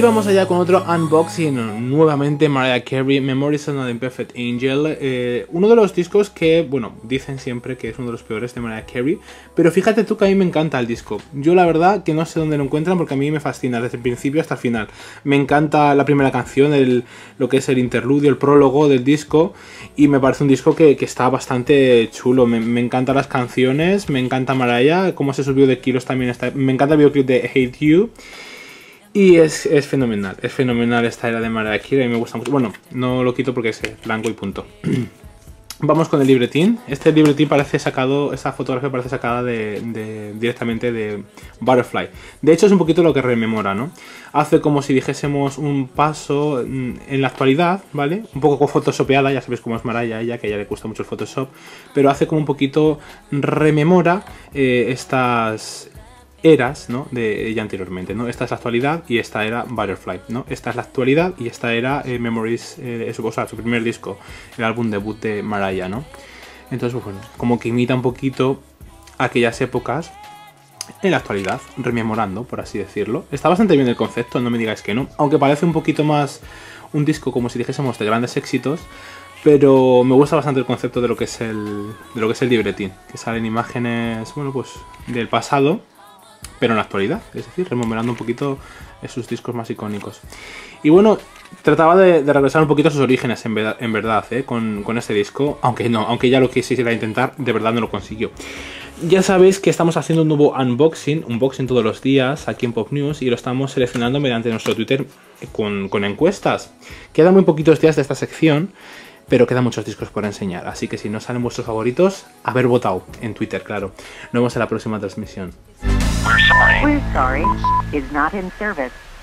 vamos allá con otro unboxing, nuevamente Mariah Carey, Memories of an Imperfect Angel, uno de los discos que, bueno, dicen siempre que es uno de los peores de Mariah Carey, pero fíjate tú que a mí me encanta el disco. Yo la verdad que no sé dónde lo encuentran porque a mí me fascina desde el principio hasta el final. Me encanta la primera canción, lo que es el interludio, el prólogo del disco, y me parece un disco que está bastante chulo. Me encantan las canciones, me encanta Mariah, cómo se subió de kilos también está, me encanta el videoclip de Hate You. Y es fenomenal esta era de Mariah Carey, me gusta mucho. Bueno, no lo quito porque es blanco y punto. Vamos con el libretín. Este libretín parece sacado, esta fotografía parece sacada directamente de Butterfly. De hecho es un poquito lo que rememora, ¿no? Hace como si dijésemos un paso en la actualidad, ¿vale? Un poco photoshopeada, ya sabéis cómo es Mariah, ella, que a ella le gusta mucho el Photoshop. Pero hace como un poquito, rememora estas eras, ¿no? De ella anteriormente, ¿no? Esta es la actualidad y esta era Butterfly, ¿no? Esta es la actualidad y esta era Memories, o sea, su primer disco, el álbum debut de Mariah, ¿no? Entonces, pues, bueno, como que imita un poquito aquellas épocas en la actualidad, rememorando, por así decirlo. Está bastante bien el concepto, no me digáis que no, aunque parece un poquito más un disco como si dijésemos de grandes éxitos, pero me gusta bastante el concepto de lo que es el libretín, que salen imágenes, bueno, pues del pasado, pero en la actualidad, es decir, rememorando un poquito sus discos más icónicos. Y bueno, trataba de regresar un poquito a sus orígenes, en verdad, con este disco, aunque ya lo quisiera intentar, de verdad no lo consiguió. Ya sabéis que estamos haciendo un nuevo unboxing todos los días aquí en Pop News, y lo estamos seleccionando mediante nuestro Twitter con encuestas. Quedan muy poquitos días de esta sección, pero quedan muchos discos por enseñar, así que si no salen vuestros favoritos, haber votado en Twitter, claro. Nos vemos en la próxima transmisión. We're sorry. Is not in service.